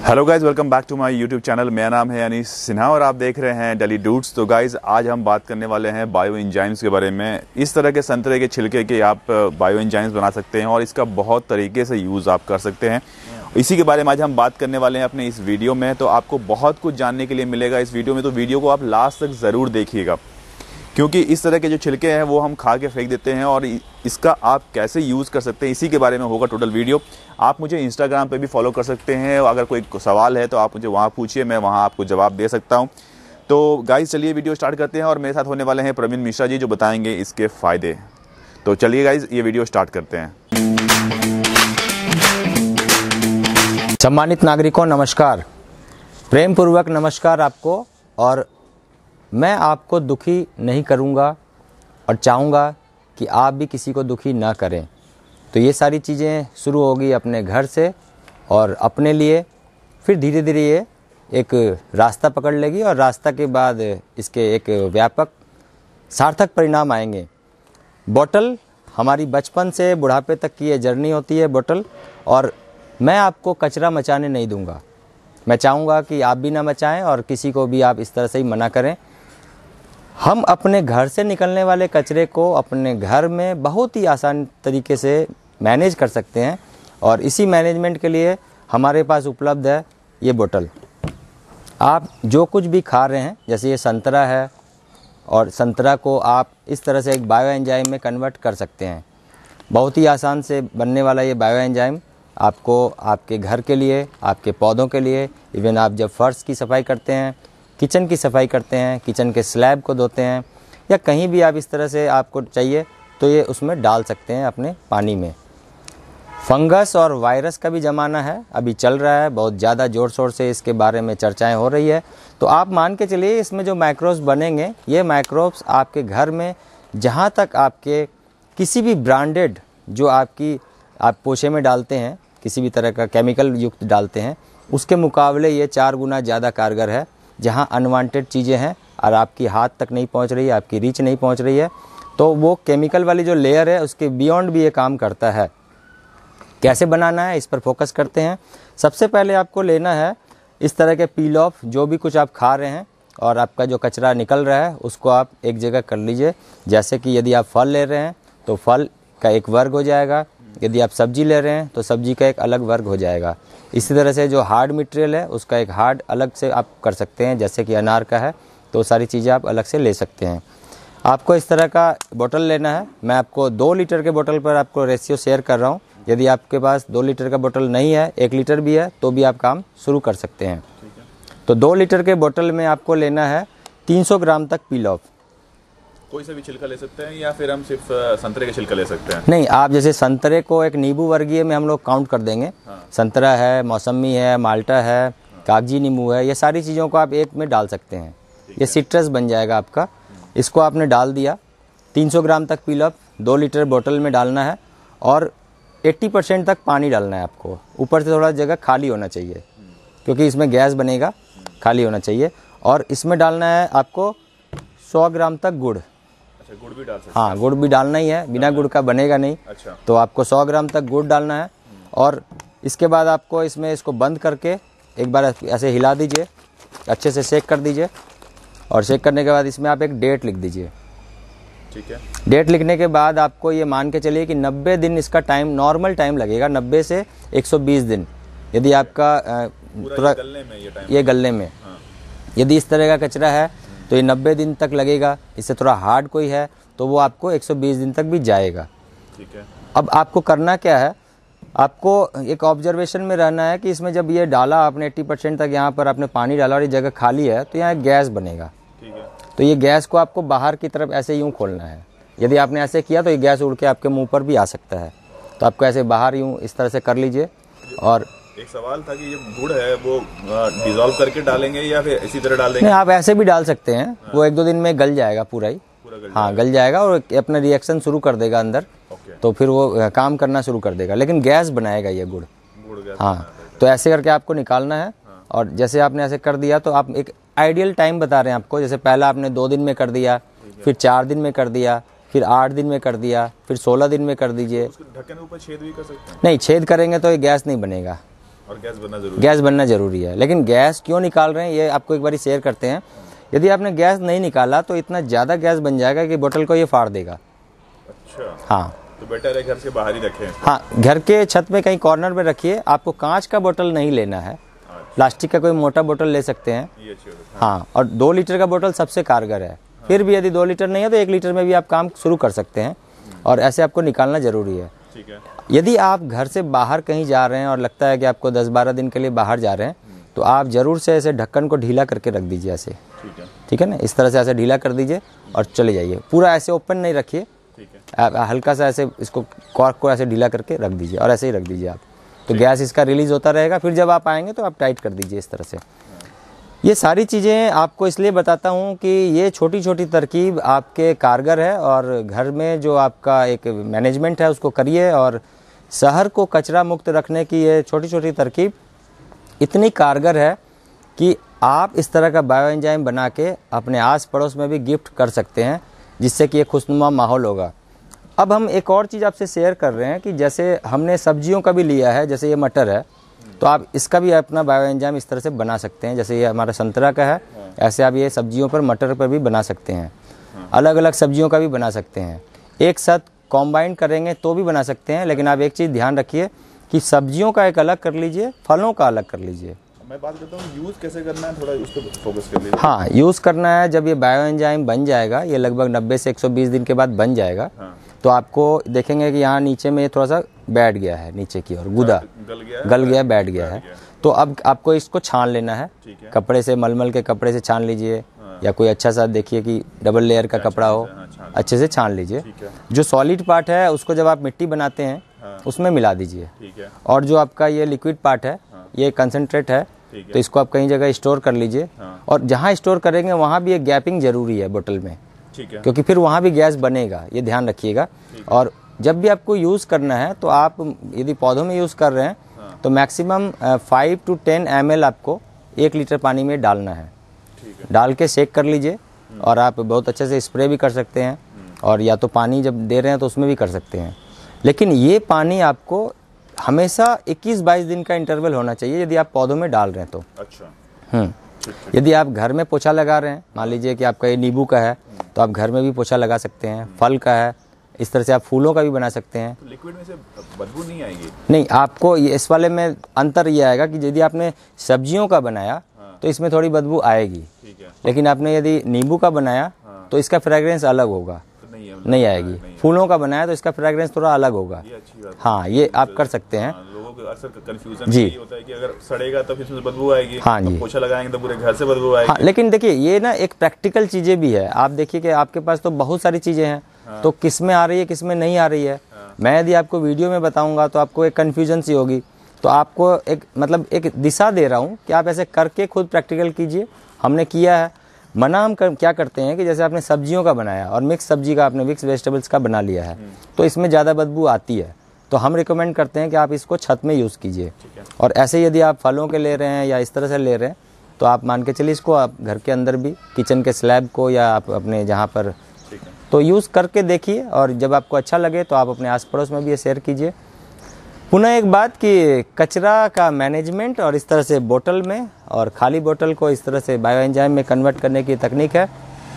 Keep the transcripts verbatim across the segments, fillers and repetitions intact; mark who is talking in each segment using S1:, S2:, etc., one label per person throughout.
S1: Hello guys, welcome back to my YouTube channel. मेरा नाम है अनीस सिन्हा और आप देख रहे हैं डेली डूड्स। तो गाइज आज हम बात करने वाले हैं बायो एंजाइम्स के बारे में। इस तरह के संतरे के छिलके के आप बायो एंजाइम्स बना सकते हैं और इसका बहुत तरीके से यूज़ आप कर सकते हैं। इसी के बारे में आज हम बात करने वाले हैं अपने इस वीडियो में। तो आपको बहुत कुछ जानने के लिए मिलेगा इस वीडियो में, तो वीडियो को आप लास्ट तक ज़रूर देखिएगा, क्योंकि इस तरह के जो छिलके हैं वो हम खा के फेंक देते हैं और इसका आप कैसे यूज़ कर सकते हैं इसी के बारे में होगा टोटल वीडियो। आप मुझे इंस्टाग्राम पे भी फॉलो कर सकते हैं, अगर कोई सवाल है तो आप मुझे वहाँ पूछिए, मैं वहाँ आपको जवाब दे सकता हूँ। तो गाइस चलिए वीडियो स्टार्ट करते हैं और मेरे साथ होने वाले हैं प्रवीण मिश्रा जी, जो बताएंगे इसके फ़ायदे। तो चलिए गाइस ये वीडियो स्टार्ट करते हैं।
S2: सम्मानित नागरिकों नमस्कार, प्रेम पूर्वक नमस्कार आपको। और मैं आपको दुखी नहीं करूंगा और चाहूँगा कि आप भी किसी को दुखी ना करें। तो ये सारी चीज़ें शुरू होगी अपने घर से और अपने लिए, फिर धीरे धीरे ये एक रास्ता पकड़ लेगी और रास्ता के बाद इसके एक व्यापक सार्थक परिणाम आएंगे। बोतल हमारी बचपन से बुढ़ापे तक की ये जर्नी होती है बोतल, और मैं आपको कचरा मचाने नहीं दूंगा। मैं चाहूँगा कि आप भी ना मचाएं और किसी को भी आप इस तरह से ही मना करें। हम अपने घर से निकलने वाले कचरे को अपने घर में बहुत ही आसान तरीके से मैनेज कर सकते हैं, और इसी मैनेजमेंट के लिए हमारे पास उपलब्ध है ये बोतल। आप जो कुछ भी खा रहे हैं, जैसे ये संतरा है, और संतरा को आप इस तरह से एक बायो एंजाइम में कन्वर्ट कर सकते हैं। बहुत ही आसान से बनने वाला ये बायो एंजाइम आपको आपके घर के लिए, आपके पौधों के लिए, इवन आप जब फर्श की सफाई करते हैं, किचन की सफाई करते हैं, किचन के स्लैब को धोते हैं, या कहीं भी आप इस तरह से आपको चाहिए तो ये उसमें डाल सकते हैं अपने पानी में। फंगस और वायरस का भी ज़माना है, अभी चल रहा है, बहुत ज़्यादा ज़ोर शोर से इसके बारे में चर्चाएं हो रही है। तो आप मान के चलिए इसमें जो माइक्रोब्स बनेंगे, ये माइक्रोब्स आपके घर में जहाँ तक आपके किसी भी ब्रांडेड जो आपकी आप पोछे में डालते हैं, किसी भी तरह का केमिकल युक्त डालते हैं, उसके मुकाबले ये चार गुना ज़्यादा कारगर है। जहाँ अनवांटेड चीज़ें हैं और आपकी हाथ तक नहीं पहुँच रही है, आपकी रीच नहीं पहुँच रही है, तो वो केमिकल वाली जो लेयर है उसके बियॉन्ड भी ये काम करता है। कैसे बनाना है इस पर फोकस करते हैं। सबसे पहले आपको लेना है इस तरह के पील ऑफ, जो भी कुछ आप खा रहे हैं और आपका जो कचरा निकल रहा है उसको आप एक जगह कर लीजिए। जैसे कि यदि आप फल ले रहे हैं तो फल का एक वर्ग हो जाएगा, यदि आप सब्जी ले रहे हैं तो सब्जी का एक अलग वर्ग हो जाएगा। इसी तरह से जो हार्ड मटेरियल है उसका एक हार्ड अलग से आप कर सकते हैं, जैसे कि अनार का है, तो सारी चीज़ें आप अलग से ले सकते हैं। आपको इस तरह का बोतल लेना है। मैं आपको दो लीटर के बोतल पर आपको रेशियो शेयर कर रहा हूँ। यदि आपके पास दो लीटर का बोतल नहीं है, एक लीटर भी है, तो भी आप काम शुरू कर सकते हैं। तो दो लीटर के बोतल में आपको लेना है तीन सौ ग्राम तक पील ऑफ।
S1: कोई सा भी छिलका ले सकते हैं या फिर हम सिर्फ संतरे के छिलका ले सकते हैं?
S2: नहीं, आप जैसे संतरे को एक नींबू वर्गीय में हम लोग काउंट कर देंगे। हाँ। संतरा है, मौसमी है, माल्टा है, हाँ। कागजी नींबू है, ये सारी चीज़ों को आप एक में डाल सकते हैं। ये सिट्रस बन जाएगा आपका। इसको आपने डाल दिया, तीन सौ ग्राम तक पील ऑफ दो लीटर बोतल में डालना है, और अस्सी परसेंट तक पानी डालना है आपको। ऊपर से थोड़ा जगह खाली होना चाहिए, क्योंकि इसमें गैस बनेगा, खाली होना चाहिए। और इसमें डालना है आपको सौ ग्राम तक गुड़।
S1: अच्छा, गुड़ भी डाल सकते हैं?
S2: हाँ, गुड़ भी डालना ही है, बिना गुड़ का बनेगा नहीं।
S1: अच्छा। तो
S2: आपको सौ ग्राम तक गुड़ डालना है, और इसके बाद आपको इसमें इसको बंद करके एक बार ऐसे हिला दीजिए, अच्छे से शेक कर दीजिए, और शेक करने के बाद इसमें आप एक डेट लिख दीजिए।
S1: ठीक है।
S2: डेट लिखने के बाद आपको ये मान के चलिए कि नब्बे दिन इसका टाइम, नॉर्मल टाइम लगेगा, नब्बे से एक सौ बीस दिन। यदि आपका पूरा
S1: ये गलने में ये टाइम,
S2: ये गलने में हाँ। यदि इस तरह का कचरा है तो ये नब्बे दिन तक लगेगा। इससे थोड़ा हार्ड कोई है तो वो आपको एक सौ बीस दिन तक भी जाएगा।
S1: ठीक है। अब
S2: आपको करना क्या है, आपको एक ऑब्जर्वेशन में रहना है कि इसमें जब ये डाला आपने अस्सी परसेंट तक, यहाँ पर आपने पानी डाला और ये जगह खाली है, तो यहाँ गैस बनेगा।
S1: ठीक है। तो
S2: ये गैस को आपको बाहर की तरफ ऐसे यूँ खोलना है। यदि आपने ऐसे किया तो ये गैस उड़ के आपके मुँह पर भी आ सकता है, तो आपको ऐसे बाहर यूँ इस तरह से कर लीजिए। और
S1: एक सवाल था कि ये गुड़ है वो डिसॉल्व करके डालेंगे या फिर इसी तरह डाल देंगे?
S2: नहीं, आप ऐसे भी डाल सकते हैं। हाँ। वो एक दो दिन में गल जाएगा पूरा ही, पूरा गल हाँ गल जाएगा और अपना रिएक्शन शुरू कर देगा अंदर। तो फिर वो काम करना शुरू कर देगा, लेकिन गैस बनाएगा ये गुड़। गुड़ गैस हाँ, तो ऐसे करके आपको निकालना है। हाँ। और जैसे आपने ऐसे कर दिया तो आप एक आइडियल टाइम बता रहे हैं आपको। जैसे पहला आपने दो दिन में कर दिया, फिर चार दिन में कर दिया, फिर आठ दिन में कर दिया, फिर सोलह दिन में कर दीजिए।
S1: ढक्कन के ऊपर छेद भी कर सकते हैं?
S2: नहीं, छेद करेंगे तो ये गैस नहीं बनेगा।
S1: और गैस बनना जरूरी
S2: गैस बनना जरूरी है। लेकिन गैस क्यों निकाल रहे हैं ये आपको एक बार शेयर करते हैं। यदि आपने गैस नहीं निकाला तो इतना ज़्यादा गैस बन जाएगा कि बोतल को ये फाड़ देगा।
S1: अच्छा,
S2: हाँ,
S1: तो बेटर है घर से बाहर ही रखें।
S2: हाँ, घर के छत में कहीं कॉर्नर में रखिए। आपको कांच का बोतल नहीं लेना है, प्लास्टिक का कोई मोटा बोतल ले सकते हैं।
S1: ये अच्छी बात है।
S2: हाँ, और दो लीटर का बोतल सबसे कारगर है। फिर भी यदि दो लीटर नहीं है तो एक लीटर में भी आप काम शुरू कर सकते हैं, और ऐसे आपको निकालना जरूरी है।
S1: ठीक है।
S2: यदि आप घर से बाहर कहीं जा रहे हैं और लगता है कि आपको दस बारह दिन के लिए बाहर जा रहे हैं, तो आप जरूर से ऐसे ढक्कन को ढीला करके रख दीजिए ऐसे।
S1: ठीक है,
S2: ठीक है ना, इस तरह से ऐसे ढीला कर दीजिए और चले जाइए। पूरा ऐसे ओपन नहीं रखिए,
S1: ठीक है।
S2: आप हल्का सा ऐसे इसको कॉर्क को ऐसे ढीला करके रख दीजिए और ऐसे ही रख दीजिए आप, तो गैस इसका रिलीज होता रहेगा। फिर जब आप आएंगे तो आप टाइट कर दीजिए इस तरह से। ये सारी चीज़ें आपको इसलिए बताता हूँ कि ये छोटी छोटी तरकीब आपके कारगर है, और घर में जो आपका एक मैनेजमेंट है उसको करिए। और शहर को कचरा मुक्त रखने की ये छोटी छोटी तरकीब इतनी कारगर है कि आप इस तरह का बायो एंजाइम बना के अपने आस पड़ोस में भी गिफ्ट कर सकते हैं, जिससे कि एक खुशनुमा माहौल होगा। अब हम एक और चीज़ आपसे शेयर कर रहे हैं कि जैसे हमने सब्जियों का भी लिया है, जैसे ये मटर है, तो आप इसका भी अपना बायो एंजाइम इस तरह से बना सकते हैं। जैसे ये हमारा संतरा का है, ऐसे आप ये सब्जियों पर, मटर पर भी बना सकते हैं। अलग अलग सब्जियों का भी बना सकते हैं, एक साथ कॉम्बाइन करेंगे तो भी बना सकते हैं। लेकिन आप एक चीज़ ध्यान रखिए कि सब्जियों का एक अलग कर लीजिए, फलों का अलग कर लीजिए।
S1: मैं बात करता हूँ यूज़ कैसे करना है, थोड़ा उस पर फोकस कर लीजिए।
S2: हाँ, यूज़ करना है। जब ये बायो एंजाइम बन जाएगा, ये लगभग नब्बे से एक सौ बीस दिन के बाद बन जाएगा,
S1: हाँ।
S2: तो आपको देखेंगे कि यहाँ नीचे में ये थोड़ा सा बैठ गया है, नीचे की ओर गुदा
S1: गल गया है,
S2: गल गया बैठ गया है। तो अब आपको इसको छान लेना है,
S1: ठीक है।
S2: कपड़े से, मलमल के कपड़े से छान लीजिए, या कोई अच्छा सा देखिए कि डबल लेयर का कपड़ा हो, अच्छे से छान लीजिए। जो सॉलिड पार्ट है उसको जब आप मिट्टी बनाते हैं उसमें मिला दीजिए,
S1: ठीक है।
S2: और जो आपका ये लिक्विड पार्ट है, ये कंसनट्रेट है, तो इसको आप कहीं जगह स्टोर कर लीजिए। और जहाँ स्टोर करेंगे वहाँ भी एक गैपिंग जरूरी है बोतल में,
S1: ठीक है,
S2: क्योंकि फिर वहाँ भी गैस बनेगा, ये ध्यान रखिएगा। और जब भी आपको यूज़ करना है तो आप यदि पौधों में यूज़ कर रहे हैं तो maximum five to ten M L आपको एक लीटर पानी में डालना है। डाल के शेक कर लीजिए, और आप बहुत अच्छे से स्प्रे भी कर सकते हैं, और या तो पानी जब दे रहे हैं तो उसमें भी कर सकते हैं। लेकिन ये पानी आपको हमेशा इक्कीस बाईस दिन का इंटरवल होना चाहिए यदि आप पौधों में डाल रहे हैं तो।
S1: अच्छा।
S2: हम्म यदि आप घर में पोछा लगा रहे हैं, मान लीजिए कि आपका ये नींबू का है, तो आप घर में भी पोछा लगा सकते हैं। फल का है, इस तरह से आप फूलों का भी बना सकते हैं।
S1: तो लिक्विड में से बदबू नहीं आएगी?
S2: नहीं, आपको ये इस वाले में अंतर ये आएगा कि यदि आपने सब्जियों का बनाया तो इसमें थोड़ी बदबू आएगी,
S1: ठीक है।
S2: लेकिन आपने यदि नींबू का बनाया तो इसका फ्रेग्रेंस अलग होगा,
S1: तो नहीं,
S2: नहीं आएगी। फूलों का बनाया तो इसका फ्रेग्रेंस थोड़ा अलग होगा।
S1: ये अच्छी बात है।
S2: हाँ, ये आप कर सकते हैं।
S1: हाँ, लोगों को अक्सर कंफ्यूजन
S2: जी।
S1: ये होता है कि अगर सड़ेगा तो फिर उसमें बदबू आएगी।
S2: हाँ जी।
S1: पोछा लगाएंगे तो पूरे घर से बदबू आएगी।
S2: हाँ, लेकिन देखिए ये ना एक प्रैक्टिकल चीज़ें भी है। आप देखिए कि आपके पास तो बहुत सारी चीज़ें हैं, तो किस में आ रही है किस में नहीं आ रही है। मैं यदि आपको वीडियो में बताऊंगा तो आपको एक कन्फ्यूजन सी होगी। तो आपको एक मतलब एक दिशा दे रहा हूँ कि आप ऐसे करके खुद प्रैक्टिकल कीजिए। हमने किया है। मना हम कर, क्या करते हैं कि जैसे आपने सब्जियों का बनाया और मिक्स सब्जी का, आपने मिक्स वेजिटेबल्स का बना लिया है, तो इसमें ज़्यादा बदबू आती है, तो हम रिकमेंड करते हैं कि आप इसको छत में यूज़ कीजिए। और ऐसे यदि आप फलों के ले रहे हैं या इस तरह से ले रहे हैं, तो आप मान के चलिए इसको आप घर के अंदर भी, किचन के स्लैब को या आप अपने जहाँ पर, तो यूज़ करके देखिए। और जब आपको अच्छा लगे तो आप अपने आस पड़ोस में भी ये शेयर कीजिए। पुनः एक बात कि कचरा का मैनेजमेंट और इस तरह से बोतल में, और खाली बोतल को इस तरह से बायो एंजाइम में कन्वर्ट करने की तकनीक है।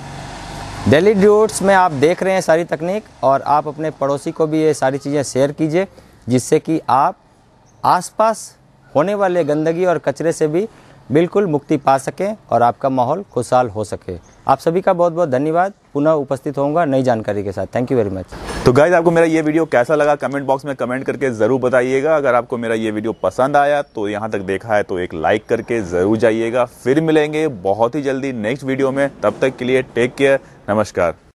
S2: डेली ड्यूट्स में आप देख रहे हैं सारी तकनीक, और आप अपने पड़ोसी को भी ये सारी चीज़ें शेयर कीजिए, जिससे कि आप आसपास होने वाले गंदगी और कचरे से भी बिल्कुल मुक्ति पा सकें और आपका माहौल खुशहाल हो सके। आप सभी का बहुत बहुत धन्यवाद। पुनः उपस्थित होऊंगा नई जानकारी के साथ। Thank you very much.
S1: तो गाइज, आपको मेरा ये वीडियो कैसा लगा कमेंट बॉक्स में कमेंट करके ज़रूर बताइएगा। अगर आपको मेरा ये वीडियो पसंद आया तो यहाँ तक देखा है तो एक लाइक करके ज़रूर जाइएगा। फिर मिलेंगे बहुत ही जल्दी नेक्स्ट वीडियो में। तब तक के लिए टेक केयर, नमस्कार।